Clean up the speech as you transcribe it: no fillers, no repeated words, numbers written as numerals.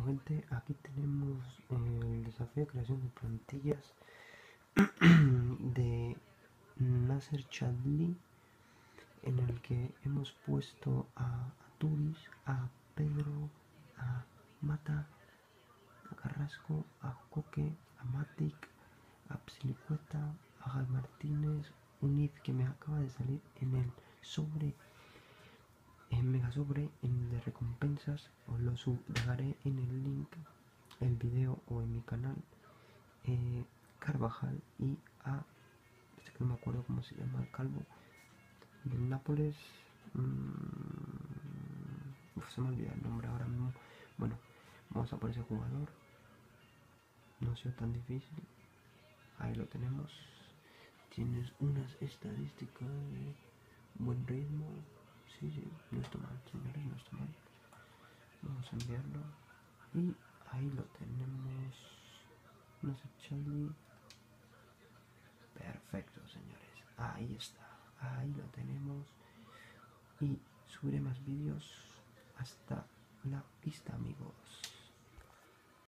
gente, aquí tenemos el desafío de creación de plantillas de Nasser Chadli, en el que hemos puesto a Turis, a Pedro, a Mata, a Carrasco, a Coque, a Matic, a Psilicueta, a Gal Martínez, un if que me acaba de salir en el sobre, en Mega Sobre, en el de recompensas. Os lo dejaré en el link, el video o en mi canal. Carvajal y a, es que no me acuerdo cómo se llama el calvo, del Nápoles. Se me olvida el nombre ahora mismo. Bueno, vamos a por ese jugador. No sea tan difícil. Ahí lo tenemos. Tienes unas estadísticas de buen ritmo. Sí, sí, no está mal, señores, no está mal. Vamos a enviarlo. Y ahí lo tenemos. No sé, Charlie. Perfecto, señores. Ahí está. Ahí lo tenemos. Y subiré más vídeos. Hasta la vista, amigos.